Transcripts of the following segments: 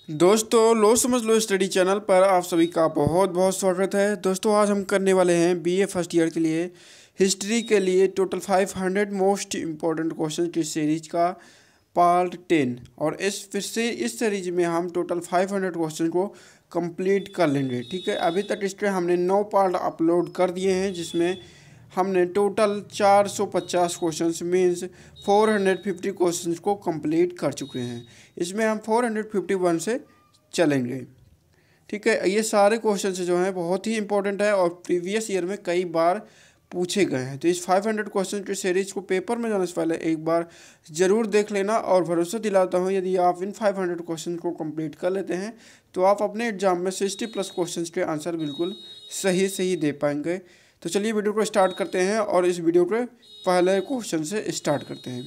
दोस्तों लो समझ लो study channel पर आप सभी का बहुत बहुत स्वागत है। दोस्तों आज हम करने वाले हैं बीए फर्स्ट ईयर के लिए हिस्ट्री के लिए टोटल 500 मोस्ट इम्पॉर्टेंट क्वेश्चन की सीरीज का पार्ट 10। और इस सीरीज में हम टोटल 500 क्वेश्चन को कंप्लीट कर लेंगे। ठीक है, अभी तक इसके हमने 9 पार्ट अपलोड कर दिए हैं, जिसमें हमने टोटल 450 क्वेश्चंस मीन्स 450 क्वेश्चंस को कंप्लीट कर चुके हैं। इसमें हम 451 से चलेंगे। ठीक है, ये सारे क्वेश्चंस जो हैं बहुत ही इंपॉर्टेंट है और प्रीवियस ईयर में कई बार पूछे गए हैं। तो इस 500 क्वेश्चन की सीरीज को पेपर में जाने से पहले एक बार ज़रूर देख लेना। और भरोसा दिलाता हूँ यदि आप इन 500 क्वेश्चन को कंप्लीट कर लेते हैं तो आप अपने एग्जाम में 60+ क्वेश्चन के आंसर बिल्कुल सही दे पाएंगे। तो चलिए वीडियो को स्टार्ट करते हैं और इस वीडियो के पहले क्वेश्चन से स्टार्ट करते हैं।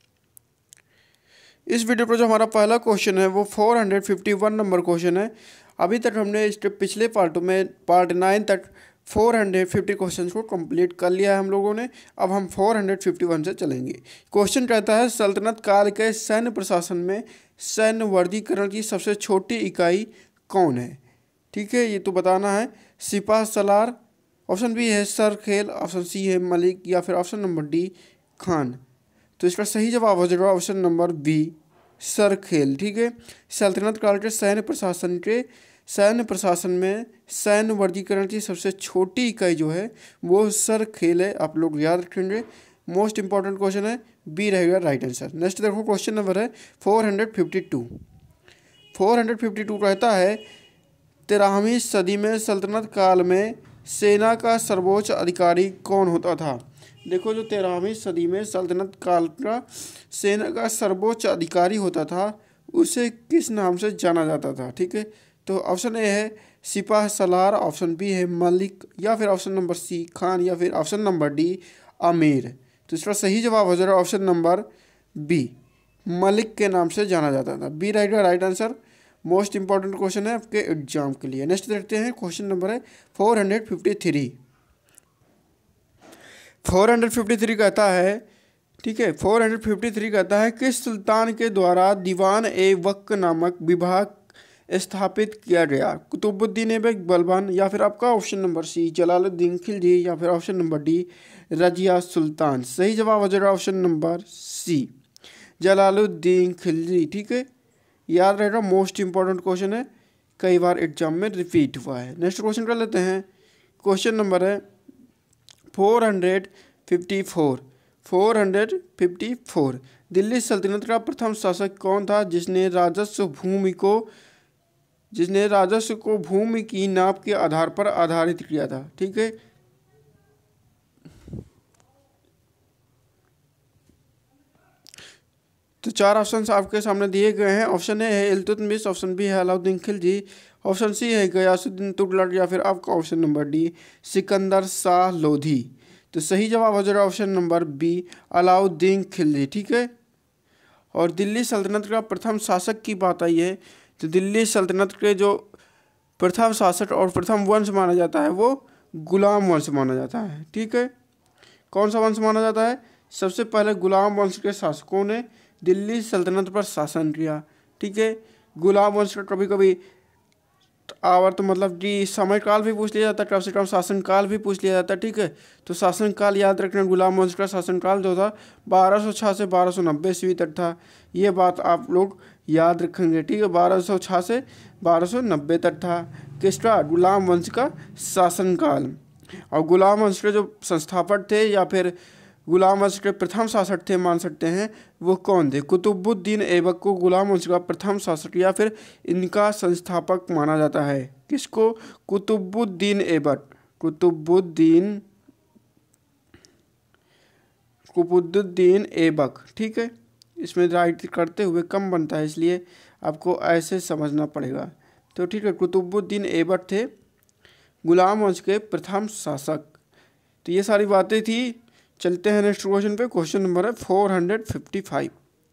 इस वीडियो पर जो हमारा पहला क्वेश्चन है वो 451 नंबर क्वेश्चन है। अभी तक हमने इसके पिछले पार्टों में पार्ट 9 तक 450 क्वेश्चन को कंप्लीट कर लिया है हम लोगों ने। अब हम 451 से चलेंगे। क्वेश्चन कहता है सल्तनत काल के सैन्य प्रशासन में सैन्य वर्गीकरण की सबसे छोटी इकाई कौन है। ठीक है, ये तो बताना है। सिपाह सलार, ऑप्शन बी है सरखेल, ऑप्शन सी है मलिक या फिर ऑप्शन नंबर डी खान। तो इसका सही जवाब हो जाएगा ऑप्शन नंबर बी सरखेल। ठीक है, सल्तनत काल के सैन्य प्रशासन में सैन्य वर्गीकरण की सबसे छोटी इकाई जो है वो सरखेल है। आप लोग याद रखेंगे, मोस्ट इंपॉर्टेंट क्वेश्चन है, बी रहेगा राइट आंसर। नेक्स्ट देखो क्वेश्चन नंबर है 452। 452 कहता है 13वीं सदी में सल्तनत काल में सेना का सर्वोच्च अधिकारी कौन होता था। देखो, जो 13वीं सदी में सल्तनत काल का सेना का सर्वोच्च अधिकारी होता था उसे किस नाम से जाना जाता था। ठीक है, तो ऑप्शन ए है सिपाह सलार, ऑप्शन बी है मलिक या फिर ऑप्शन नंबर सी खान या फिर ऑप्शन नंबर डी अमीर। तो इसका सही जवाब हो जाएगा ऑप्शन नंबर बी मलिक के नाम से जाना जाता था। बी रहेगा right answer. Most important question है आपके एग्जाम के लिए। नेक्स्ट देखते हैं क्वेश्चन नंबर है 453। 453 कहता है, ठीक है, 453 कहता है किस सुल्तान के द्वारा दीवान ए वक्त नामक विभाग स्थापित किया गया। कुतुबुद्दीन ऐबक बलबन या फिर आपका option number C Jalaluddin Khilji या फिर option number D Razia Sultan. सही जवाब हो जाएगा option number C Jalaluddin Khilji. ठीक है, याद रहेगा, मोस्ट इंपॉर्टेंट क्वेश्चन है, कई बार एग्जाम में रिपीट हुआ है। नेक्स्ट क्वेश्चन कर लेते हैं। क्वेश्चन नंबर है 454। 454 दिल्ली सल्तनत का प्रथम शासक कौन था जिसने राजस्व को भूमि की नाप के आधार पर आधारित किया था। ठीक है, तो 4 ऑप्शन आपके सामने दिए गए हैं। ऑप्शन ए है इल्तुतमिश, ऑप्शन बी है अलाउद्दीन खिलजी, ऑप्शन सी है गयासुद्दीन तुगलक या फिर आपका option number D Sikandar Shah Lodi. तो सही जवाब हो जाएगा option number B Alauddin Khilji. ठीक है, और दिल्ली सल्तनत का प्रथम शासक की बात आई है तो दिल्ली सल्तनत के जो प्रथम शासक और प्रथम वंश माना जाता है वो गुलाम वंश माना जाता है। ठीक है, कौन सा वंश माना जाता है। सबसे पहले गुलाम वंश के शासकों ने दिल्ली सल्तनत पर शासन किया। ठीक है, गुलाम वंश का कभी कभी आवर्त मतलब कि समयकाल भी पूछ लिया जाता है, कम से कम शासनकाल भी पूछ लिया जाता है। ठीक है, तो शासनकाल याद रखना, गुलाम वंश का शासनकाल जो था 1206 से 1290 ईस्वी तक था। ये बात आप लोग याद रखेंगे। ठीक है, 1206 से 1290 तक था किसका, गुलाम वंश का शासनकाल। और गुलाम वंश के जो संस्थापक थे या फिर गुलाम वंश के प्रथम शासक थे मान सकते हैं, वो कौन थे। कुतुबुद्दीन ऐबक को गुलाम वंश का प्रथम शासक या फिर इनका संस्थापक माना जाता है। किसको, कुतुबुद्दीन ऐबक। कुतुबुद्दीन ऐबक। ठीक है, इसमें राइट करते हुए कम बनता है इसलिए आपको ऐसे समझना पड़ेगा। तो ठीक है, कुतुबुद्दीन ऐबक थे गुलाम वंश के प्रथम शासक। तो ये सारी बातें थी। चलते हैं नेक्स्ट क्वेश्चन पे। क्वेश्चन नंबर है 455।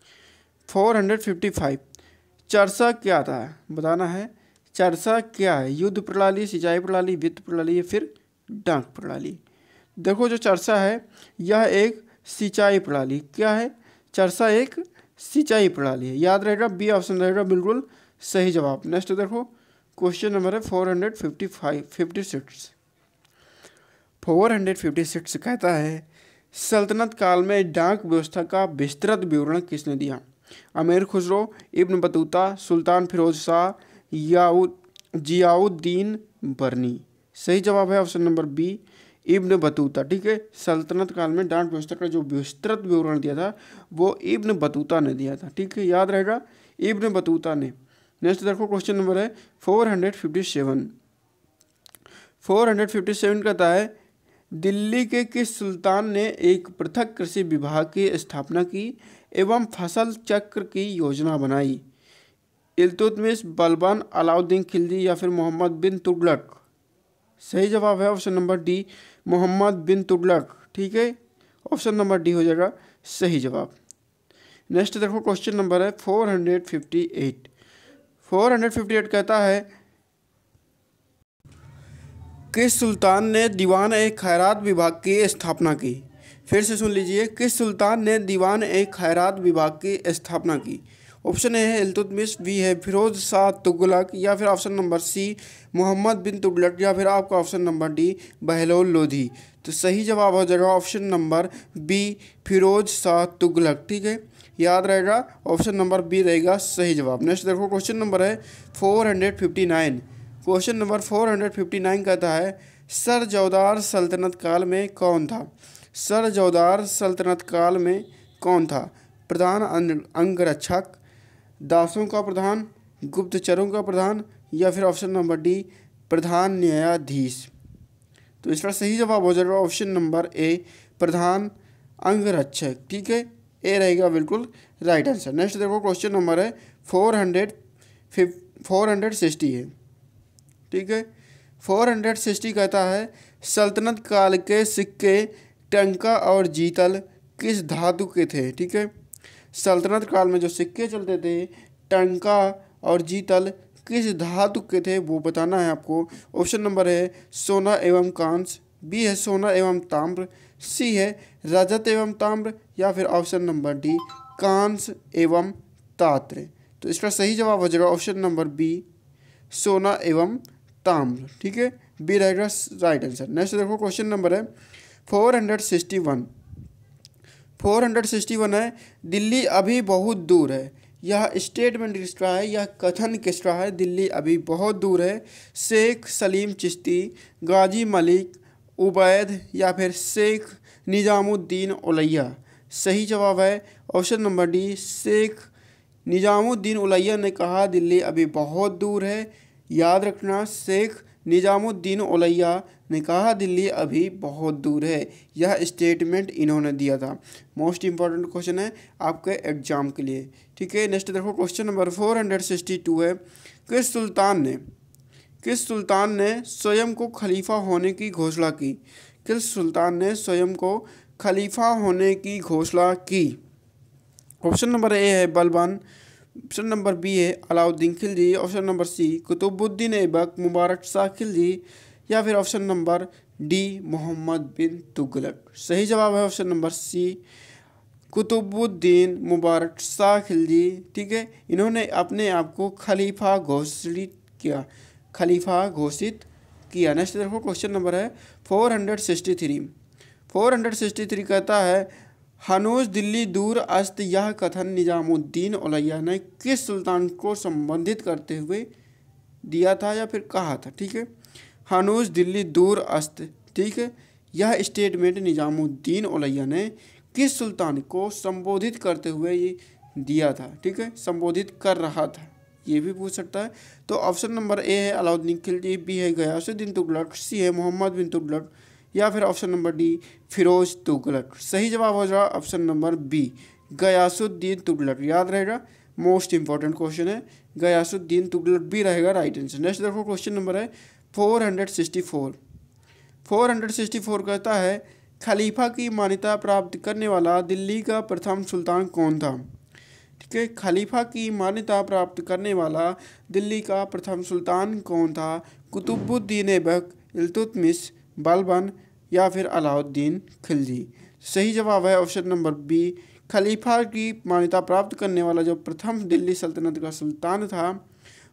455 चरसा क्या था, बताना है। चरसा क्या है, युद्ध प्रणाली, सिंचाई प्रणाली, वित्त प्रणाली या फिर डाक प्रणाली। देखो, जो चरसा है यह एक सिंचाई प्रणाली। क्या है, चरसा एक सिंचाई प्रणाली है। याद रहेगा, बी ऑप्शन रहेगा बिल्कुल सही जवाब। नेक्स्ट देखो क्वेश्चन नंबर है 456। 456 कहता है सल्तनत काल में डाक व्यवस्था का विस्तृत विवरण किसने दिया? Amir Khusro, Ibn Battuta, Sultan Firoz Shah, Ziauddin Barani. सही जवाब है option number B, Ibn Battuta. ठीक है, सल्तनत काल में डाक व्यवस्था का जो विस्तृत विवरण दिया था वो इब्न बतूता ने दिया था। ठीक है, याद रहेगा, इब्न बतूता ने। नेक्स्ट देखो क्वेश्चन नंबर है 457। 457 कहता है दिल्ली के किस सुल्तान ने एक पृथक कृषि विभाग की स्थापना की एवं फसल चक्र की योजना बनाई? इल्तुतमिश, बलबन, अलाउद्दीन खिलजी या फिर मोहम्मद बिन तुगलक। सही जवाब है option number D, Mohammad bin Tughlaq. ठीक है, ऑप्शन नंबर डी हो जाएगा सही जवाब। नेक्स्ट देखो क्वेश्चन नंबर है 458। 458 कहता है किस सुल्तान ने दीवान ए खैरात विभाग की स्थापना की? फिर से सुन लीजिए, किस सुल्तान ने दीवान ए खैरात विभाग की स्थापना की? ऑप्शन ए है इल्तुतमिश, बी है फिरोज शाह तुगलक या फिर option number C Mohammad bin Tughlaq या फिर आपका option number D Bahlol Lodi. तो सही जवाब हो जाएगा option number B Firoz Shah Tughlaq. ठीक है, याद रहेगा, ऑप्शन नंबर बी रहेगा सही जवाब। नेक्स्ट देखो क्वेश्चन नंबर है 459। क्वेश्चन नंबर 459 कहता है सरजौदार सल्तनत काल में कौन था? सरजौदार सल्तनत काल में कौन था? प्रधान अंगरक्षक, दासों का प्रधान, गुप्तचरों का प्रधान या फिर ऑप्शन नंबर डी प्रधान न्यायाधीश। तो इसका सही जवाब हो जाएगा ऑप्शन नंबर ए प्रधान अंगरक्षक। ठीक है, ए रहेगा बिल्कुल राइट आंसर। नेक्स्ट देखो क्वेश्चन नंबर है 460 है। ठीक है, 460 कहता है सल्तनत काल के सिक्के टंका और जीतल किस धातु के थे? ठीक है, सल्तनत काल में जो सिक्के चलते थे टंका और जीतल किस धातु के थे वो बताना है आपको। ऑप्शन नंबर है सोना एवं कांस्य, बी है सोना एवं ताम्र, सी है रजत एवं ताम्र या फिर ऑप्शन नंबर डी कांस्य एवं ताम्र। तो इसका सही जवाब हो जाएगा ऑप्शन नंबर बी सोना एवं ताम्र। ठीक है, बी रहेगा राइट आंसर। नेक्स्ट देखो क्वेश्चन नंबर है 461। 461 है दिल्ली अभी बहुत दूर है। यह स्टेटमेंट किसका है, यह कथन किसका है? दिल्ली अभी बहुत दूर है। शेख सलीम चिश्ती, गाजी मलिक, उबैद या फिर शेख निजामुद्दीन औलैया। सही जवाब है option number D Sheikh Nizamuddin Auliya ने कहा दिल्ली अभी बहुत दूर है। याद रखना, शेख निजामुद्दीन औलैया ने कहा दिल्ली अभी बहुत दूर है। यह स्टेटमेंट इन्होंने दिया था। मोस्ट इंपॉर्टेंट क्वेश्चन है आपके एग्जाम के लिए। ठीक है, नेक्स्ट देखो क्वेश्चन नंबर 462 है किस सुल्तान ने स्वयं को खलीफा होने की घोषणा की? किस सुल्तान ने स्वयं को खलीफा होने की घोषणा की? ऑप्शन नंबर ए है बलबन, ऑप्शन नंबर बी है Alauddin Khilji, option number C Qutbuddin Aibak Mubarak Shah Khilji या फिर option number D Mohammad bin Tughlaq. सही जवाब है option number C Qutbuddin Mubarak Shah Khilji. ठीक है, इन्होंने अपने आप को खलीफा घोषित किया। नेक्स्ट देखो क्वेश्चन नंबर है 463। 463 कहता है हनूज दिल्ली दूर अस्त यह कथन निजामुद्दीन औलैया ने किस सुल्तान को संबंधित करते हुए दिया था या फिर कहा था? ठीक है, हनूज दिल्ली दूर अस्त। ठीक है, यह स्टेटमेंट निजामुद्दीन औलैया ने किस सुल्तान को संबोधित करते हुए ये दिया था? ठीक है, संबोधित कर रहा था, ये भी पूछ सकता है। तो ऑप्शन नंबर ए है अलाउद्दीन खिलजी, बी है गयासुद्दीन तुगलक, सी है मोहम्मद बिन तुगलक या फिर option number D Firoz Tughlaq. सही जवाब हो जाएगा option number B Ghiyasuddin Tughlaq. याद रहेगा, मोस्ट इंपॉर्टेंट क्वेश्चन है, गयासुद्दीन तुगलक भी रहेगा राइट आंसर। नेक्स्ट देखो क्वेश्चन नंबर है 464। 464 कहता है खलीफा की मान्यता प्राप्त करने वाला दिल्ली का प्रथम सुल्तान कौन था? ठीक है, खलीफा की मान्यता प्राप्त करने वाला दिल्ली का प्रथम सुल्तान कौन था? कुतुबुद्दीन ऐबक, इल्तुतमिश, बलबन या फिर अलाउद्दीन खिलजी। सही जवाब है ऑप्शन नंबर बी खलीफा की मान्यता प्राप्त करने वाला जो प्रथम दिल्ली सल्तनत का सुल्तान था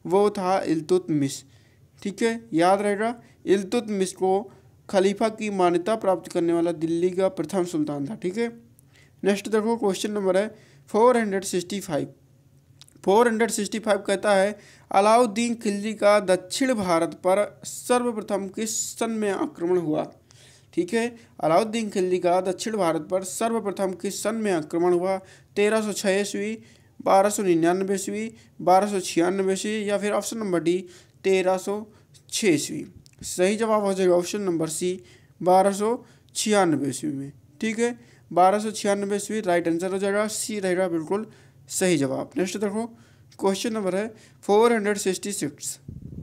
वो था इल्तुतमिश। ठीक है, याद रहेगा, इल्तुतमिश को खलीफा की मान्यता प्राप्त करने वाला दिल्ली का प्रथम सुल्तान था। ठीक है, नेक्स्ट देखो क्वेश्चन नंबर है 465। 465 कहता है अलाउद्दीन खिलजी का दक्षिण भारत पर सर्वप्रथम किस सन में आक्रमण हुआ। ठीक है, अलाउद्दीन खिलजी का दक्षिण भारत पर सर्वप्रथम किस सन में आक्रमण हुआ। 1306 ईस्वी, 1299 ईस्वी, 1296 ईस्वी या फिर ऑप्शन नंबर डी 1306 ईस्वी। सही जवाब हो जाएगा ऑप्शन नंबर सी 1296 ईस्वी में। ठीक है, 1296 ईस्वी राइट आंसर हो जाएगा, सी रहेगा बिल्कुल सही जवाब। नेक्स्ट देखो क्वेश्चन नंबर है 466।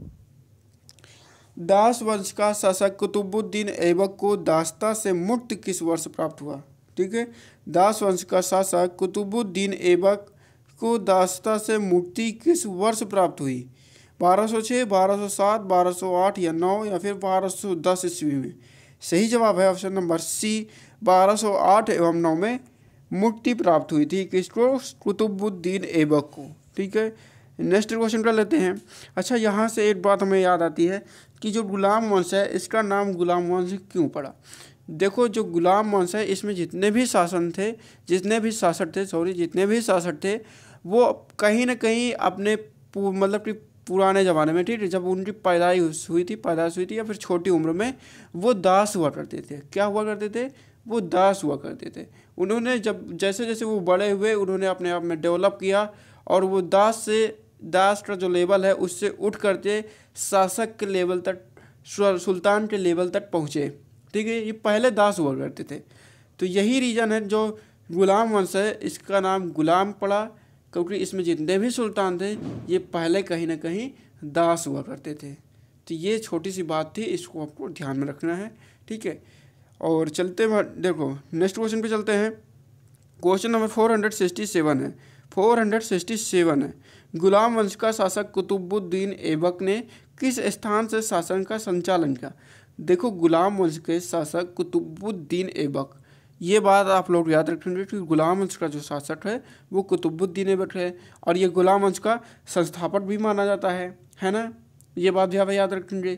दास वंश का शासक कुतुबुद्दीन ऐबक को दास्ता से मुक्ति किस वर्ष प्राप्त हुआ। ठीक है, दास वंश का शासक कुतुबुद्दीन ऐबक को दास्ता से मुक्ति किस वर्ष प्राप्त हुई। 1206, 1207, 1208 या 9 या फिर 1210 ईस्वी में। सही जवाब है ऑप्शन नंबर सी 1208 एवं 9 में मुक्ति प्राप्त हुई थी किसको, कुतुबुद्दीन ऐबक को। ठीक है, नेक्स्ट क्वेश्चन कर लेते हैं। अच्छा, यहाँ से एक बात हमें याद आती है कि जो गुलाम वंश है इसका नाम गुलाम वंश क्यों पड़ा। देखो, जो गुलाम वंश है इसमें जितने भी शासक थे वो कहीं ना कहीं अपने मतलब कि पुराने ज़माने में, ठीक है, जब उनकी पैदाइश हुई थी या फिर छोटी उम्र में वो दास हुआ करते थे। क्या हुआ करते थे, वो दास हुआ करते थे। उन्होंने जब जैसे जैसे वो बड़े हुए उन्होंने अपने आप में डेवलप किया और वो दास का जो लेवल है उससे उठ करके शासक के लेवल तक, सुल्तान के लेवल तक पहुँचे। ठीक है, ये पहले दास हुआ करते थे। तो यही रीज़न है जो गुलाम वंश है इसका नाम गुलाम पड़ा, क्योंकि इसमें जितने भी सुल्तान थे ये पहले कहीं ना कहीं दास हुआ करते थे। तो ये छोटी सी बात थी, इसको आपको ध्यान में रखना है। ठीक है, और चलते देखो नेक्स्ट क्वेश्चन पे चलते हैं। क्वेश्चन नंबर 467 है। 467 है, गुलाम वंश का शासक कुतुबुद्दीन ऐबक ने किस स्थान से शासन का संचालन किया। देखो, गुलाम वंश के शासक कुतुबुद्दीन ऐबक, ये बात आप लोग याद रखेंगे कि गुलाम वंश का जो शासक है वो कुतुबुद्दीन ऐबक है और ये गुलाम वंश का संस्थापक भी माना जाता है ना, ये बात भी आप याद रखेंगे।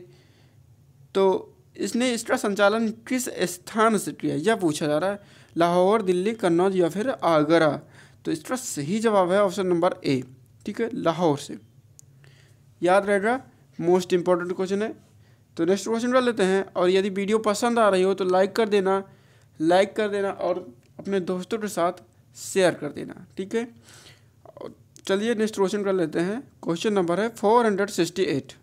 तो इसने इसका संचालन किस स्थान से किया यह पूछा जा रहा है, लाहौर, दिल्ली, कन्नौज या फिर आगरा। तो इसका सही जवाब है ऑप्शन नंबर ए। ठीक है, लाहौर से, याद रहेगा, मोस्ट इंपॉर्टेंट क्वेश्चन है। तो नेक्स्ट क्वेश्चन कर लेते हैं। और यदि वीडियो पसंद आ रही हो तो लाइक कर देना और अपने दोस्तों के साथ शेयर कर देना। ठीक है, चलिए नेक्स्ट क्वेश्चन कर लेते हैं। क्वेश्चन नंबर है 468।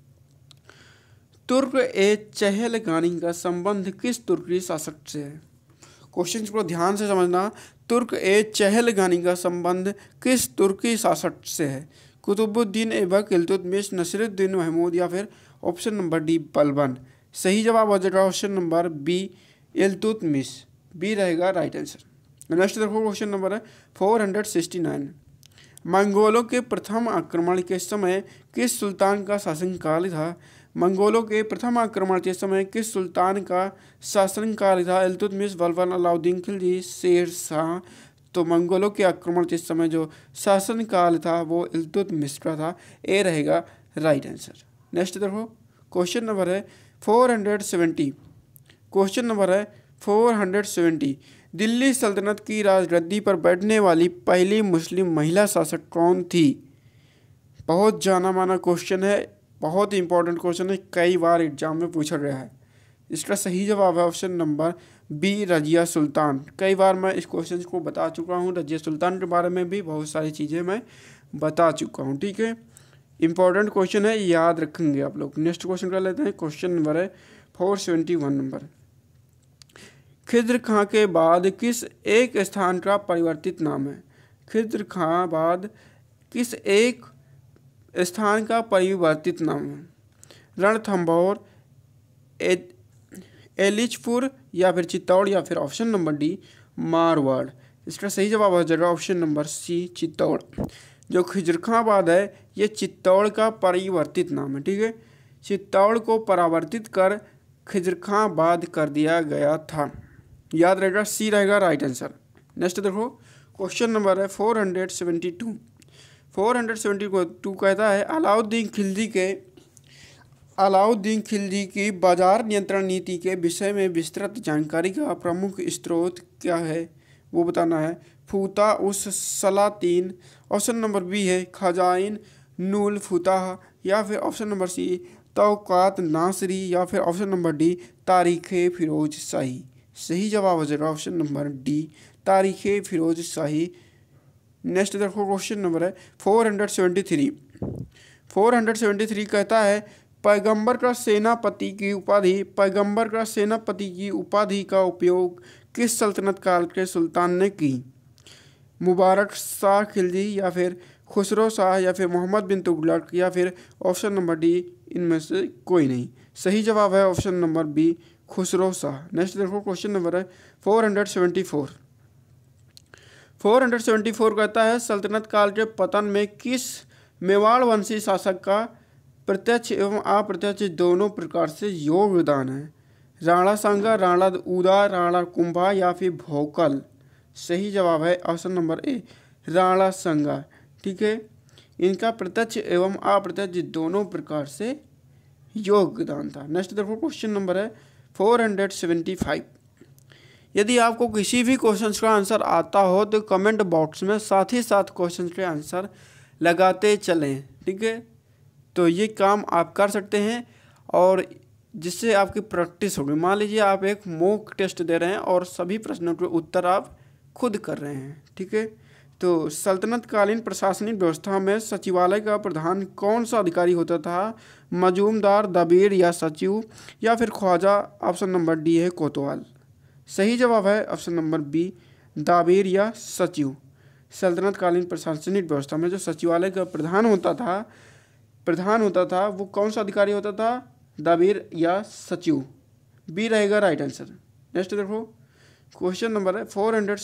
तुर्क ए चहलगानी का संबंध किस तुर्की शासक से है। क्वेश्चन को ध्यान से समझना। तुर्क ए चहलगानी का संबंध किस तुर्की शासक से है। कुतुबुद्दीन ऐबक, इल्तुतमिश, नसीरुद्दीन महमूद या फिर ऑप्शन नंबर डी बलबन। सही जवाब हो जाएगा option number B Iltutmish, B रहेगा राइट आंसर। नेक्स्ट देखो क्वेश्चन नंबर है 469। मंगोलों के प्रथम आक्रमण के समय किस सुल्तान का शासनकाल था। मंगोलों के प्रथम आक्रमण के समय किस सुल्तान का शासनकाल था। इल्तुतमिश, बलबन, अलाउद्दीन खिलजी, शेर शाह। तो मंगोलों के आक्रमण के समय जो शासनकाल था वो इल्तुतमिश का था, ए रहेगा राइट आंसर। नेक्स्ट देखो क्वेश्चन नंबर है 470। क्वेश्चन नंबर है 470। दिल्ली सल्तनत की राजगद्दी पर बैठने वाली पहली मुस्लिम महिला शासक कौन थी। बहुत जाना माना क्वेश्चन है, बहुत इंपॉर्टेंट क्वेश्चन है, कई बार एग्जाम में पूछा गया है। इसका सही जवाब है option number B Razia Sultan. कई बार मैं इस क्वेश्चन को बता चुका हूँ, रजिया सुल्तान के बारे में भी बहुत सारी चीज़ें मैं बता चुका हूँ। ठीक है, इंपॉर्टेंट क्वेश्चन है, याद रखेंगे आप लोग। नेक्स्ट क्वेश्चन कर लेते हैं। क्वेश्चन नंबर है 471 नंबर। खिद्र खां के बाद किस एक स्थान का परिवर्तित नाम है। खिद्र खां बाद किस एक स्थान का परिवर्तित नाम है। रणथंभौर, एलिचपुर या फिर चित्तौड़ या फिर ऑप्शन नंबर डी मारवाड़। इसका सही जवाब हो जाएगा ऑप्शन नंबर सी चित्तौड़। जो खिजरखाबाद है ये चित्तौड़ का परिवर्तित नाम है। ठीक है, चित्तौड़ को परावर्तित कर खिजरखाबाद कर दिया गया था, याद रहेगा, सी रहेगा राइट आंसर। नेक्स्ट देखो क्वेश्चन नंबर है 472। 472 कहता है अलाउद्दीन खिलजी की बाजार नियंत्रण नीति के विषय में विस्तृत जानकारी का प्रमुख स्रोत क्या है, वो बताना है। फूता उस सलातीन, ऑप्शन नंबर बी है खजाइन नूल फुताह, या फिर ऑप्शन नंबर सी तौकात नासरी, या फिर option number D Tarikh Firoz शाही। सही जवाब हो जाएगा option number D Tarikh Firoz Shahi. Next देखो क्वेश्चन नंबर है 473 कहता है पैगंबर का सेनापति की उपाधि का उपयोग किस सल्तनत काल के सुल्तान ने की? मुबारक शाह खिलजी, या फिर खुसरो शाह, या फिर मोहम्मद बिन तुगलक, या फिर ऑप्शन नंबर डी इनमें से कोई नहीं। सही जवाब है option number B Khusro Shah. Next देखो क्वेश्चन नंबर है 474 कहता है सल्तनत काल के पतन में किस मेवाड़ वंशी शासक का प्रत्यक्ष एवं अप्रत्यक्ष दोनों प्रकार से योगदान है? राणा सांगा, राणा उदा, राणा कुंभा, या फिर भोकल। सही जवाब है option number A Rana Sanga. ठीक है, इनका प्रत्यक्ष एवं अप्रत्यक्ष दोनों प्रकार से योगदान था। नेक्स्ट देखो क्वेश्चन नंबर है 475। यदि आपको किसी भी क्वेश्चन का आंसर आता हो तो कमेंट बॉक्स में साथ ही साथ क्वेश्चन के आंसर लगाते चलें। ठीक है, तो ये काम आप कर सकते हैं और जिससे आपकी प्रैक्टिस होगी। मान लीजिए आप एक मॉक टेस्ट दे रहे हैं और सभी प्रश्नों के उत्तर आप खुद कर रहे हैं। ठीक है, तो सल्तनत कालीन प्रशासनिक व्यवस्था में सचिवालय का प्रधान कौन सा अधिकारी होता था? मजूमदार, दबीर, या सचिव, या फिर ख्वाजा। ऑप्शन नंबर डी है कोतवाल। सही जवाब है ऑप्शन नंबर बी दाबीर या सचिव। सल्तनत कालीन प्रशासनिक व्यवस्था में जो सचिवालय का प्रधान होता था वो कौन सा अधिकारी होता था? दाबीर या सचिव। बी रहेगा राइट आंसर। नेक्स्ट देखो क्वेश्चन नंबर है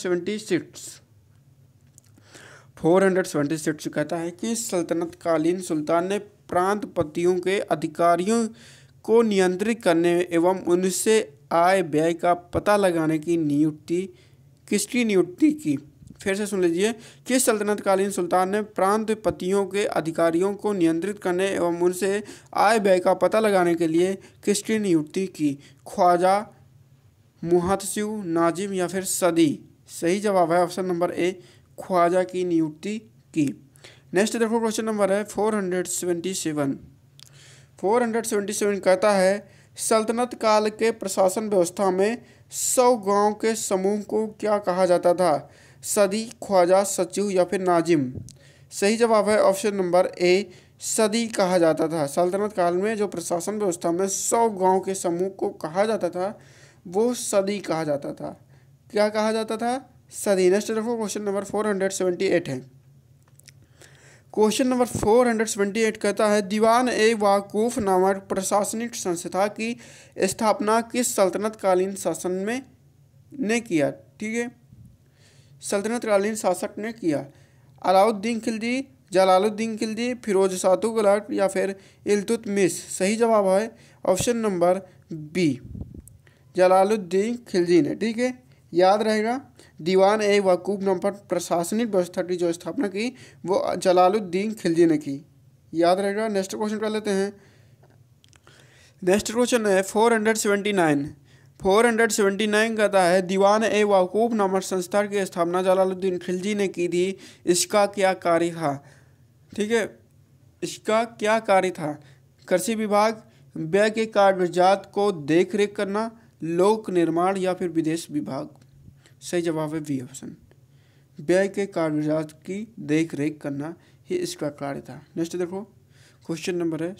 476 कहता है कि सल्तनत कालीन सुल्तान ने प्रांतपतियों के अधिकारियों को नियंत्रित करने एवं उनसे आय व्यय का पता लगाने की किसकी नियुक्ति की? फिर से सुन लीजिए कि सल्तनत कालीन सुल्तान ने प्रांतपतियों के अधिकारियों को नियंत्रित करने एवं उनसे आय व्यय का पता लगाने के लिए किसकी नियुक्ति की? ख्वाजा, मुहतसिब, नाजिम, या फिर सदी। सही जवाब है ऑप्शन नंबर ए ख्वाजा की नियुक्ति की। नेक्स्ट देखो क्वेश्चन नंबर है 477 कहता है सल्तनत काल के प्रशासन व्यवस्था में 100 गांव के समूह को क्या कहा जाता था? सदी, ख्वाजा, सचिव, या फिर नाजिम। सही जवाब है ऑप्शन नंबर ए सदी कहा जाता था। सल्तनत काल में जो प्रशासन व्यवस्था में 100 गांव के समूह को कहा जाता था वो सदी कहा जाता था। क्या कहा जाता था? सदी। नेक्स्ट देखो क्वेश्चन नंबर 478 है। क्वेश्चन नंबर 478 कहता है दीवान ए वाकूफ नामक प्रशासनिक संस्था की स्थापना किस सल्तनत कालीन शासन में ने किया? ठीक है, सल्तनत कालीन शासक ने किया। अलाउद्दीन खिलजी, जलालुद्दीन खिलजी, फिरोज शाह तुगलक, या फिर इल्तुतमिश। सही जवाब है option number B Jalaluddin Khilji ने। ठीक है, याद रहेगा दीवान ए वकूफ नाम पर प्रशासनिक व्यवस्था की जो स्थापना की वो जलालुद्दीन खिलजी ने की। याद रहेगा। नेक्स्ट क्वेश्चन कर लेते हैं। नेक्स्ट क्वेश्चन है 479 कहता है दीवान ए वकूफ नामक संस्था की स्थापना जलालुद्दीन खिलजी ने की थी। इसका क्या कार्य था? ठीक है, इसका क्या कार्य था? कृषि विभाग, व्यय के कागजात को देख रेख करना, लोक निर्माण, या फिर विदेश विभाग। सही जवाब है बी ऑप्शन, व्यय के कागजात की देख रेख करना ही इसका कार्य था। नेक्स्ट देखो क्वेश्चन नंबर है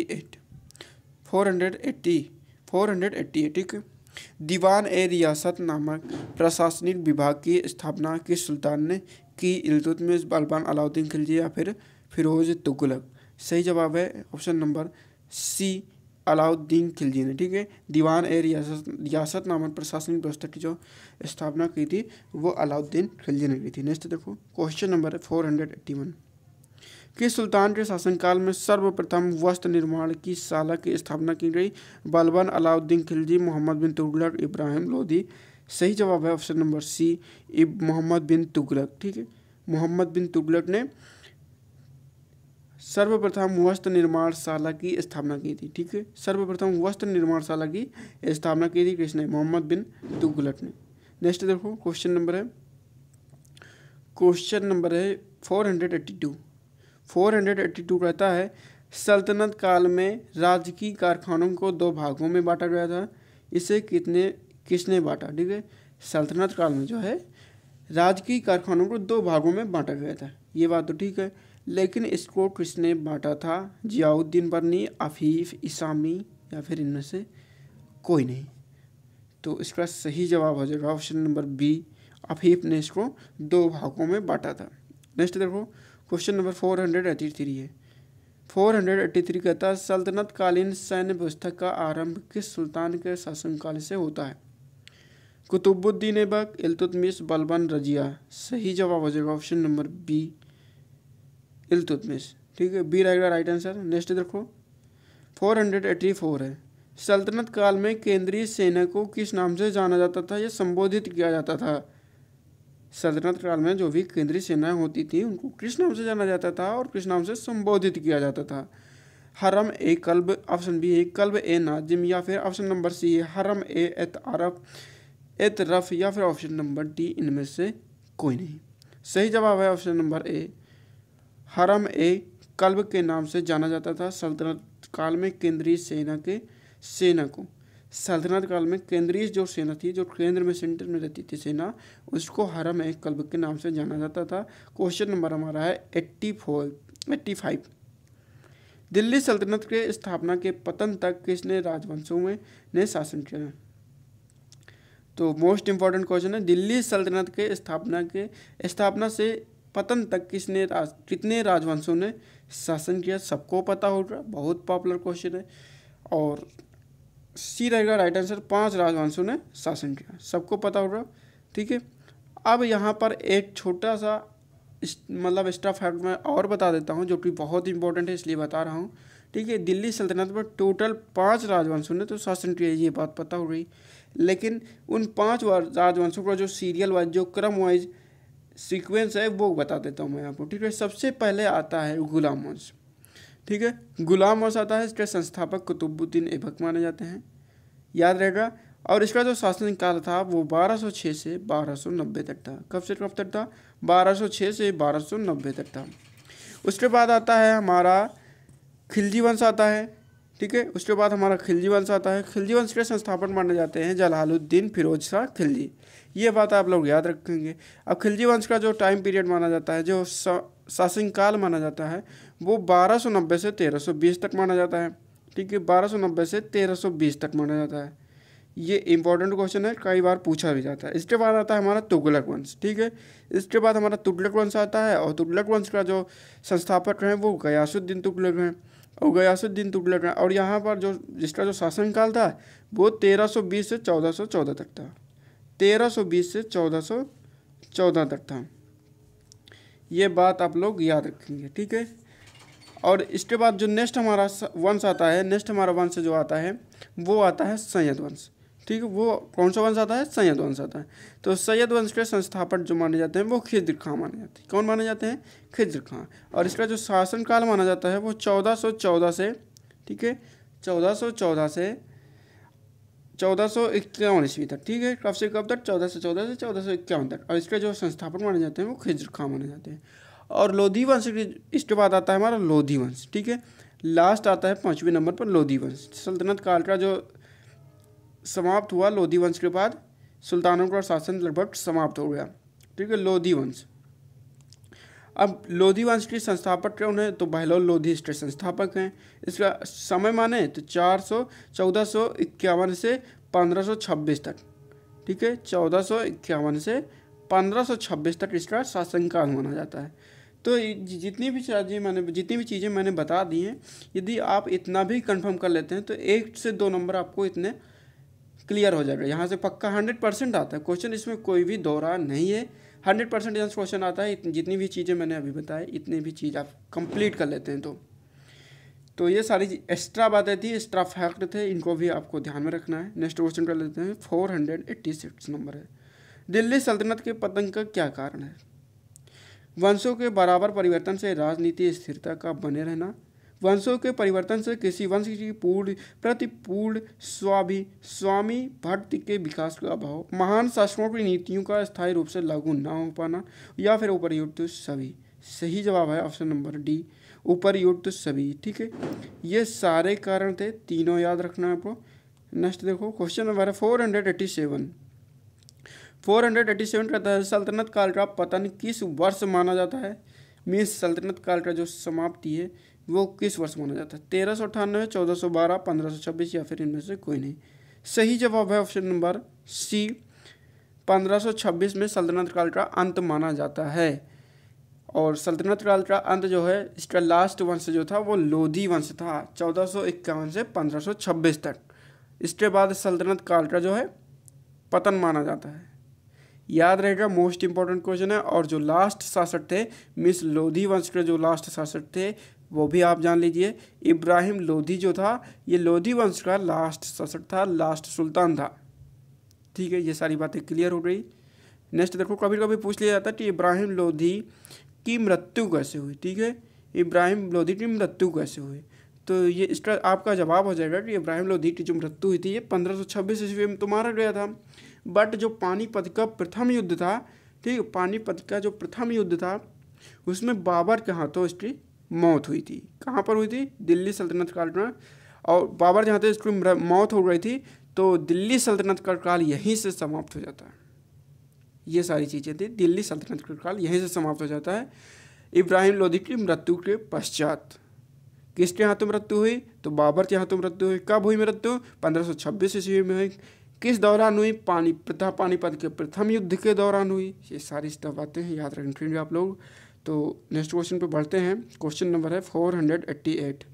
480। ठीक है, दीवान ए रियासत नामक प्रशासनिक विभाग की स्थापना किस सुल्तान ने की? इल्तुतमिश, बलबान, अलाउद्दीन खिलजी, या फिर फिरोज तुगलक। सही जवाब है option number C Alauddin Khilji ने। ठीक है, दीवान ए रियासत नामक प्रशासनिक व्यवस्था की जो स्थापना की थी वो अलाउद्दीन खिलजी ने की थी। नेक्स्ट देखो क्वेश्चन नंबर है 481 किस सुल्तान के शासनकाल में सर्वप्रथम वस्त्र निर्माण की शाला की स्थापना की गई? बलबन, अलाउद्दीन खिलजी, मोहम्मद बिन तुगलक, इब्राहिम लोदी। सही जवाब है option number C Mohammad bin Tughlaq. ठीक है, मोहम्मद बिन तुगलक ने सर्वप्रथम वस्त्र निर्माणशाला की स्थापना की थी? ठीक है, सर्वप्रथम वस्त्र निर्माणशाला की स्थापना की थी किसने? मोहम्मद बिन तुगलक ने। नेक्स्ट देखो क्वेश्चन नंबर है 482। 482 कहता है सल्तनत काल में राजकीय कारखानों को 2 भागों में बांटा गया था, इसे किसने बांटा? ठीक है, सल्तनत काल में जो है राजकीय कारखानों को 2 भागों में बांटा गया था, ये बात तो ठीक है, लेकिन इसको किसने बांटा था? जियाउद्दीन बर्नी, आफीफ, इसामी या फिर इनमें से कोई नहीं। तो इसका सही जवाब हो जाएगा ऑप्शन नंबर बी, आफीफ ने इसको 2 भागों में बांटा था। नेक्स्ट देखो क्वेश्चन नंबर 483 है। 483 कहता है सल्तनत कालीन सैन्य व्यवस्था का आरंभ किस सुल्तान के शासनकाल से होता है? कुतुबुद्दीन ऐबक, इल्तुतमिश, बलबन, रजिया। सही जवाब हो जाएगा ऑप्शन नंबर बी, इल्तुतमिश। ठीक है, बी रहेगा राइट आंसर। नेक्स्ट देखो 484 है सल्तनत काल में केंद्रीय सेना को किस नाम से जाना जाता था या संबोधित किया जाता था? सल्तनत काल में जो भी केंद्रीय सेनाएं होती थी उनको किस नाम से जाना जाता था और किस नाम से संबोधित किया जाता था? हरम ए कल्ब, ऑप्शन बी है कल्ब ए नाजिम, या फिर ऑप्शन नंबर सी है हरम ए एतरफ, या फिर ऑप्शन नंबर डी इनमें से कोई नहीं। सही जवाब है ऑप्शन नंबर ए, हरम ए कल्ब के नाम से जाना जाता था सल्तनत काल में केंद्रीय सेना को। सल्तनत काल में केंद्रीय जो सेना थी, जो केंद्र में सेंटर में रहती थी सेना, उसको हरम ए कल्ब के नाम से जाना जाता था। क्वेश्चन नंबर हमारा है 85। दिल्ली सल्तनत के स्थापना के पतन तक किसने राजवंशों में ने शासन किया? तो मोस्ट इम्पॉर्टेंट क्वेश्चन है, दिल्ली सल्तनत के स्थापना से पतन तक कितने राजवंशों ने शासन किया? सबको पता होगा, बहुत पॉपुलर क्वेश्चन है। और सी रहेगा राइट आंसर, 5 राजवंशों ने शासन किया, सबको पता होगा। ठीक है, अब यहाँ पर एक छोटा सा मतलब एक्स्ट्रा फैक्ट मैं और बता देता हूँ जो कि बहुत इंपॉर्टेंट है, इसलिए बता रहा हूँ। ठीक है, दिल्ली सल्तनत पर टोटल 5 राजवंशों ने तो शासन किया, ये बात पता हो गई। लेकिन उन 5 राजवंशों का जो सीरियल वाइज, जो क्रम वाइज सीक्वेंस है वो बता देता हूँ मैं आपको। ठीक है, सबसे पहले आता है गुलाम वंश। ठीक है, गुलाम वंश आता है, इसके संस्थापक कुतुबुद्दीन ऐबक माने जाते हैं, याद रहेगा। और इसका जो शासन काल था वो 1206 से 1290 तक था। कब से कब तक था? 1206 से 1290 तक था। उसके बाद आता है हमारा खिलजी वंश आता है। ठीक है, उसके बाद हमारा खिलजी वंश आता है। खिलजी वंश के संस्थापक माने जाते हैं जलालुद्दीन फिरोज शाह खिलजी, ये बात आप लोग याद रखेंगे। अब खिलजी वंश का जो टाइम पीरियड माना जाता है, जो शासनकाल माना जाता है, वो 1290 से 1320 तक माना जाता है। ठीक है, 1290 से 1320 तक माना जाता है। ये इंपॉर्टेंट क्वेश्चन है, कई बार पूछा भी जाता है। इसके बाद आता है हमारा तुगलक वंश। ठीक है, इसके बाद हमारा तुगलक वंश आता है, और तुगलक वंश का जो संस्थापक हैं वो गयासुद्दीन तुगलक हैं, और यहाँ पर जो जिसका जो शासनकाल था वो 1320 से 1414 तक था। 1320 से 1414 तक था, ये बात आप लोग याद रखेंगे। ठीक है, और इसके बाद जो नेक्स्ट हमारा वंश आता है, जो आता है वो आता है सैयद वंश। ठीक है, वो कौन सा वंश आता है? सैयद वंश आता है। तो सैयद वंश के संस्थापक जो माने जाते हैं वो खिज्र खां माने जाते हैं। कौन माने जाते हैं? खिज्र खां। और इसका जो शासनकाल माना जाता है वो 1414 से, ठीक है, 1414 से 1451 ईस्वी तक। ठीक है, कब से कब तक? 1414 से 1451 तक। और इसके जो संस्थापक माने जाते हैं वो खिज्र खां माने जाते हैं। और लोधी वंश इसके बाद आता है हमारा लोधी वंश। ठीक है, लास्ट आता है 5वें नंबर पर लोधी वंश। सल्तनत काल का जो समाप्त हुआ, लोधी वंश के बाद सुल्तानों का शासन लगभग समाप्त हो गया। ठीक है, लोधी वंश। अब लोधी वंश के संस्थापक कौन है? तो बहलोल लोधी इसके संस्थापक हैं। इसका समय माने तो 1451 से 1526 तक। ठीक है, 1451 से 1526 तक इसका शासनकाल माना जाता है। तो जितनी भी चीज़ें मैंने बता दी हैं, यदि आप इतना भी कंफर्म कर लेते हैं तो 1 से 2 नंबर आपको इतने क्लियर हो जाएगा। यहाँ से पक्का 100% आता है क्वेश्चन, इसमें कोई भी दौरा नहीं है। 100% यहाँ क्वेश्चन आता है। जितनी भी चीज़ें मैंने अभी बताई, इतनी भी चीज़ आप कंप्लीट कर लेते हैं तो ये सारी एक्स्ट्रा बातें थी, एक्स्ट्रा फैक्ट थे, इनको भी आपको ध्यान में रखना है। नेक्स्ट क्वेश्चन कर लेते हैं। 486 नंबर है, दिल्ली सल्तनत के पतन का क्या कारण है? वंशों के बराबर परिवर्तन से राजनीति स्थिरता का बने रहना। वंशों के परिवर्तन से किसी वंश की प्रतिपूर्ण स्वामी भक्ति के विकास का अभाव। महान शासकों की नीतियों का स्थायी रूप से लागू न हो पाना, या फिर उपर्युक्त सभी। सही जवाब है ऑप्शन नंबर डी, उपर्युक्त सभी। ठीक है, ये सारे कारण थे, तीनों याद रखना है आपको। नेक्स्ट देखो क्वेश्चन नंबर है 487। 487 कहता है सल्तनत काल का पतन किस वर्ष माना जाता है। मीन्स सल्तनत काल का जो समाप्ति है वो किस वर्ष माना जाता है। 1398, 1412, 1526 या फिर इनमें से कोई नहीं। सही जवाब है ऑप्शन नंबर सी, 1526 में सल्तनत काल का अंत माना जाता है। और सल्तनत काल का अंत जो है, इसका लास्ट वंश जो था वो लोधी वंश था, 1451 से 1526 तक। इसके बाद सल्तनत काल का जो है पतन माना जाता है। याद रहेगा, मोस्ट इंपॉर्टेंट क्वेश्चन है। और जो लास्ट शासक थे मिस लोधी वंश के जो लास्ट शासक थे वो भी आप जान लीजिए, इब्राहिम लोधी जो था ये लोधी वंश का लास्ट शासक था, लास्ट सुल्तान था। ठीक है, ये सारी बातें क्लियर हो गई। नेक्स्ट देखो, कभी कभी पूछ लिया जाता है कि इब्राहिम लोधी की मृत्यु कैसे हुई। ठीक है, इब्राहिम लोधी की मृत्यु कैसे हुई, तो ये इसका आपका जवाब हो जाएगा कि इब्राहिम लोधी की जो मृत्यु हुई थी ये 1526 ईस्वी में तो मारा गया था। बट जो पानीपत का प्रथम युद्ध था, ठीक है, पानीपत का जो प्रथम युद्ध था उसमें बाबर के हाथों इसकी मौत हुई थी। कहाँ पर हुई थी? दिल्ली सल्तनत काल में। और बाबर जहाँ थे इसकी मौत हो गई थी, तो दिल्ली सल्तनत का काल यहीं से समाप्त हो जाता है। ये सारी चीज़ें थी, दिल्ली सल्तनत का काल यहीं से समाप्त हो जाता है इब्राहिम लोधी की मृत्यु के पश्चात। किसके हाथों मृत्यु हुई? तो बाबर के हाथों मृत्यु हुई। कब हुई मृत्यु? 1526 ईस्वी में हुई। किस दौरान हुई? पानीपत के प्रथम युद्ध के दौरान हुई। ये सारी स्टफ बातें हैं, याद रखेंगे आप लोग। तो नेक्स्ट क्वेश्चन पे बढ़ते हैं। क्वेश्चन नंबर है 488।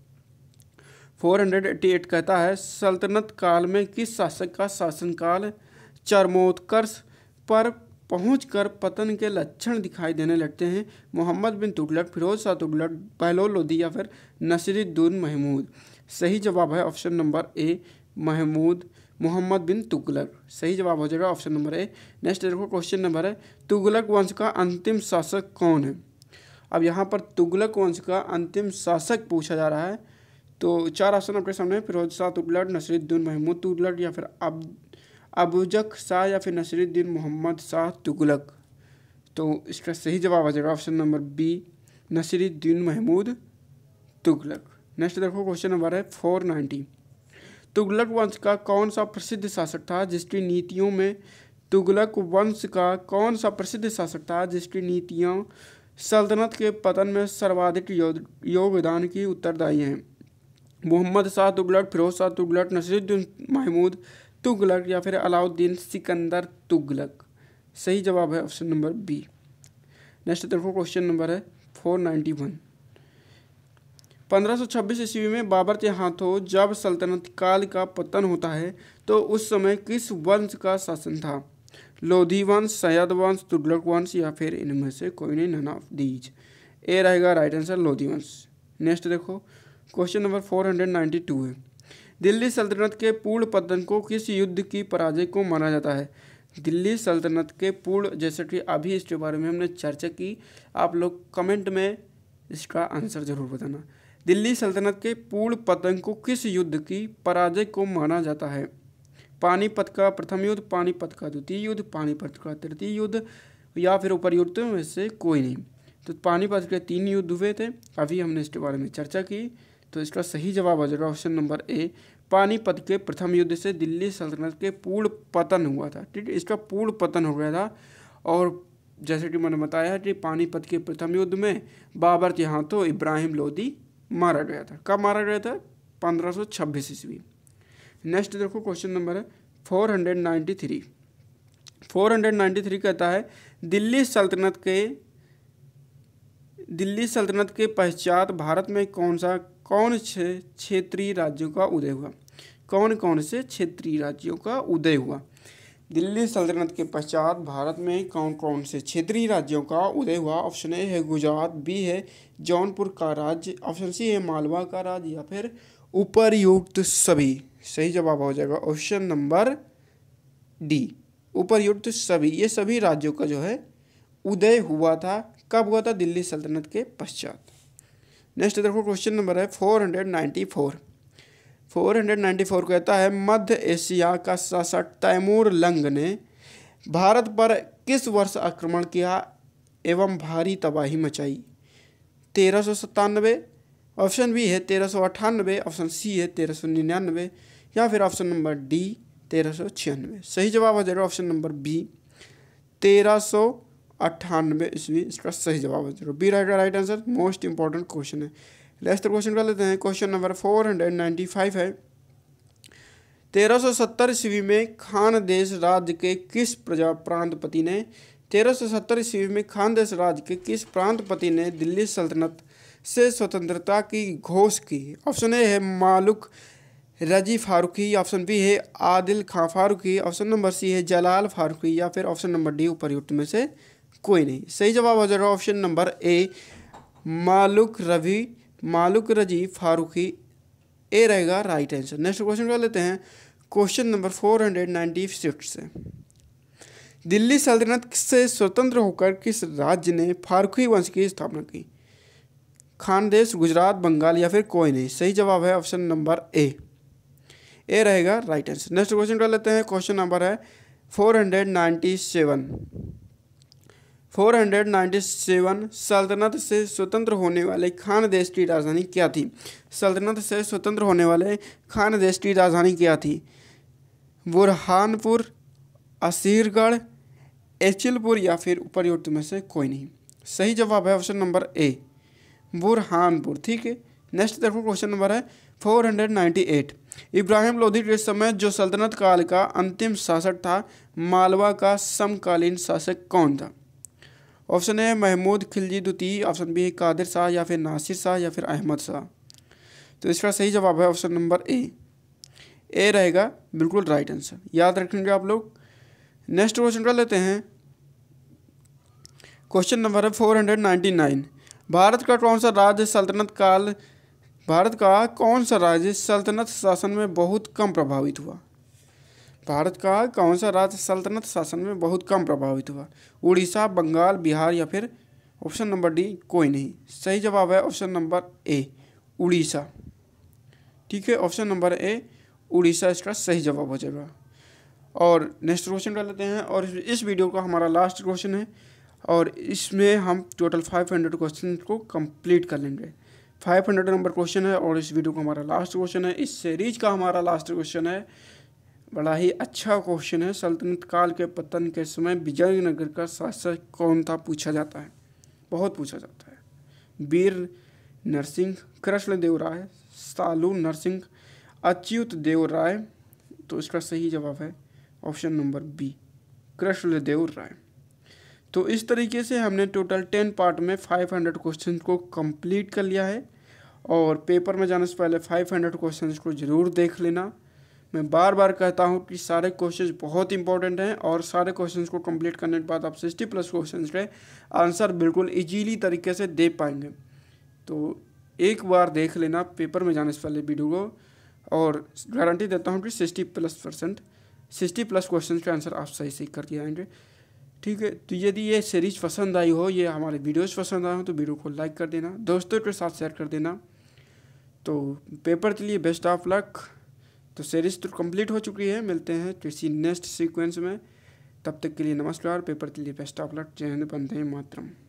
488 कहता है सल्तनत काल में किस शासक का शासनकाल चरमोत्कर्ष पर पहुंचकर पतन के लक्षण दिखाई देने लगते हैं? मोहम्मद बिन तुगलक, फिरोज शाह तुगलक, बहलोल लोधी या फिर नसीरुद्दीन महमूद। सही जवाब है option number A, Mohammad bin Tughlaq. सही जवाब हो जाएगा ऑप्शन नंबर ए। नेक्स्ट देखो क्वेश्चन नंबर है तुगलक वंश का अंतिम शासक कौन है। अब यहाँ पर तुगलक वंश का अंतिम शासक पूछा जा रहा है, तो चार ऑप्शन आपके सामने, फिरोज शाह तुगलक, नसीरुद्दीन महमूद तुगलक या फिर अबुजक शाह या फिर नसीरुद्दीन मोहम्मद शाह तुगलक। तो इसका सही जवाब आ जाएगा option number B, Nasiruddin Mahmud Tughlaq. Next देखो क्वेश्चन नंबर है 490। तुगलक वंश का कौन सा प्रसिद्ध शासक था जिसकी नीतियों में तुगलक वंश का कौन सा प्रसिद्ध शासक था जिसकी नीतियाँ सल्तनत के पतन में सर्वाधिक योगदान की उत्तरदायी हैं? मोहम्मद शाह तुगलक, फिरोज शाह तुगलक, नसीरुद्दीन महमूद तुगलक या फिर अलाउद्दीन सिकंदर तुगलक। सही जवाब है ऑप्शन नंबर बी। नेक्स्ट देखो क्वेश्चन नंबर है 491। 1526 ईस्वी में बाबर के हाथों जब सल्तनत काल का पतन होता है तो उस समय किस वंश का शासन था? लोधी वंश, सैयद वंश, तुगलक वंश या फिर इनमें से कोई नहीं, नन ऑफ दीज। ए रहेगा राइट आंसर, लोधी वंश। नेक्स्ट देखो क्वेश्चन नंबर 492 है दिल्ली सल्तनत के पूर्ण पतन को किस युद्ध की पराजय को माना जाता है? दिल्ली सल्तनत के पूर्ण, जैसे कि अभी इसके बारे में हमने चर्चा की, आप लोग कमेंट में इसका आंसर जरूर बताना। दिल्ली सल्तनत के पूर्ण पतन को किस युद्ध की पराजय को माना जाता है? पानीपत का प्रथम युद्ध, पानीपत का द्वितीय युद्ध, पानीपत का तृतीय युद्ध या फिर उपर्युक्त में से कोई नहीं। तो पानीपत के 3 युद्ध हुए थे, अभी हमने इसके बारे में चर्चा की। तो इसका सही जवाब आ जाएगा ऑप्शन नंबर ए, पानीपत के प्रथम युद्ध से दिल्ली सल्तनत के पूर्ण पतन हुआ था। ठीक है, इसका पूर्ण पतन हो गया था। और जैसे कि मैंने बताया कि पानीपत के प्रथम युद्ध में बाबर के हाथों इब्राहिम लोधी मारा गया था। कब मारा गया था? 1526 ईस्वी। नेक्स्ट देखो क्वेश्चन नंबर है 493। 493 कहता है दिल्ली सल्तनत के पश्चात भारत में कौन से क्षेत्रीय राज्यों का उदय हुआ? कौन से क्षेत्रीय राज्यों का उदय हुआ? दिल्ली सल्तनत के पश्चात भारत में कौन से क्षेत्रीय राज्यों का उदय हुआ? ऑप्शन ए है गुजरात, बी है जौनपुर का राज्य, ऑप्शन सी है मालवा का राज्य या फिर उपर्युक्त सभी। सही जवाब हो जाएगा ऑप्शन नंबर डी, उपर्युक्त सभी। ये सभी राज्यों का जो है उदय हुआ था कब हुआ था? दिल्ली सल्तनत के पश्चात। नेक्स्ट देखो क्वेश्चन नंबर है 494। 494 कहता है मध्य एशिया का शासक तैमूर लंग ने भारत पर किस वर्ष आक्रमण किया एवं भारी तबाही मचाई? 1397, ऑप्शन बी है 1398, ऑप्शन सी है 1399 या फिर ऑप्शन नंबर डी 1396। सही जवाब हो जाएगा ऑप्शन नंबर बी 1398 ईस्वी इसका सही जवाब हो जाएगा। B right answer. Most important question है। नेक्स्ट क्वेश्चन कर लेते हैं। क्वेश्चन नंबर 495 है 1370 ईस्वी में खानदेश राज्य के किस प्रांतपति ने 1370 ईस्वी में खानदेश राज्य के किस प्रांतपति ने दिल्ली सल्तनत से स्वतंत्रता की घोषणा की? ऑप्शन ए है मालुक रजी फारूकी, ऑप्शन बी है Adil Khan Faruqi, option number C है जलाल फारूकी या फिर ऑप्शन नंबर डी उपरयुक्त में से कोई नहीं। सही जवाब हो जाएगा ऑप्शन नंबर ए मालुक रजी फारूकी, ए रहेगा राइट आंसर। नेक्स्ट क्वेश्चन कर लेते हैं। क्वेश्चन नंबर 496 से दिल्ली सल्तनत से स्वतंत्र होकर किस राज्य ने फारूकी वंश की स्थापना की? खानदेश, गुजरात, बंगाल या फिर कोई नहीं। सही जवाब है ऑप्शन नंबर ए रहेगा राइट आंसर। नेक्स्ट क्वेश्चन कर लेते हैं। क्वेश्चन नंबर है 497। 497 सल्तनत से स्वतंत्र होने वाले खानदेश की राजधानी क्या थी? सल्तनत से स्वतंत्र होने वाले खानदेश की राजधानी क्या थी? बुरहानपुर, असीरगढ़, एचिलपुर या फिर उपर्युक्त में से कोई नहीं। सही जवाब है ऑप्शन नंबर ए बुरहानपुर। ठीक है। नेक्स्ट देखो क्वेश्चन नंबर है 498। इब्राहिम लोधी के समय जो सल्तनत काल का अंतिम शासक था मालवा का समकालीन शासक कौन था? ऑप्शन ए महमूद खिलजी द्वितीय, ऑप्शन बी कादिर शाह या फिर नासिर शाह या फिर अहमद शाह। तो इसका सही जवाब है ऑप्शन नंबर ए रहेगा बिल्कुल राइट आंसर। याद रखेंगे आप लोग। नेक्स्ट क्वेश्चन कर लेते हैं। क्वेश्चन नंबर है 499। भारत का कौन सा राज्य सल्तनत शासन में बहुत कम प्रभावित हुआ? भारत का कौन सा राज्य सल्तनत शासन में बहुत कम प्रभावित हुआ? उड़ीसा, बंगाल, बिहार या फिर ऑप्शन नंबर डी कोई नहीं। सही जवाब है ऑप्शन नंबर ए उड़ीसा। ठीक है, ऑप्शन नंबर ए उड़ीसा इसका सही जवाब हो जाएगा। और नेक्स्ट क्वेश्चन कर लेते हैं। और इस वीडियो का हमारा लास्ट क्वेश्चन है और इसमें हम टोटल 500 क्वेश्चन को कंप्लीट कर लेंगे। 500 नंबर क्वेश्चन है और इस वीडियो का हमारा लास्ट क्वेश्चन है। इस सीरीज का हमारा लास्ट क्वेश्चन है। बड़ा ही अच्छा क्वेश्चन है। सल्तनत काल के पतन के समय विजयनगर का शासक कौन था पूछा जाता है, बहुत पूछा जाता है। वीर नरसिंह, कृष्णदेव राय, सालू नरसिंह, अच्युत देव राय। तो इसका सही जवाब है option number B Krishnadeva Raya. तो इस तरीके से हमने टोटल 10 पार्ट में 500 क्वेश्चन को कंप्लीट कर लिया है। और पेपर में जाने से पहले 500 क्वेश्चन को ज़रूर देख लेना। मैं बार बार कहता हूँ कि सारे क्वेश्चन बहुत इंपॉर्टेंट हैं और सारे क्वेश्चन को कंप्लीट करने के बाद आप 60+ क्वेश्चन के आंसर बिल्कुल इजीली तरीके से दे पाएंगे। तो एक बार देख लेना पेपर में जाने से पहले वीडियो को, और गारंटी देता हूँ कि 60+ क्वेश्चन के आंसर आप सही कर दिए आएंगे। ठीक है। तो यदि ये सीरीज पसंद आई हो, ये हमारे वीडियोस पसंद आए हो तो वीडियो को लाइक कर देना, दोस्तों के साथ शेयर कर देना। तो पेपर के लिए बेस्ट ऑफ लक। तो सीरीज तो कंप्लीट हो चुकी है। मिलते हैं किसी नेक्स्ट सीक्वेंस में। तब तक के लिए नमस्कार। पेपर के लिए बेस्ट ऑफ लक। जय हिंद, वंदे मातरम।